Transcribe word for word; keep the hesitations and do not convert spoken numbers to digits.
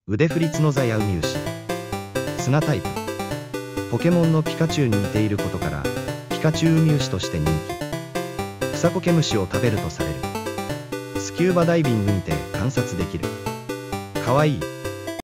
腕振り角座やウミウシ。砂タイプ。ポケモンのピカチュウに似ていることからピカチュウウミウシとして人気。クサコケムシを食べるとされる。スキューバダイビングにて観察できる。かわいい。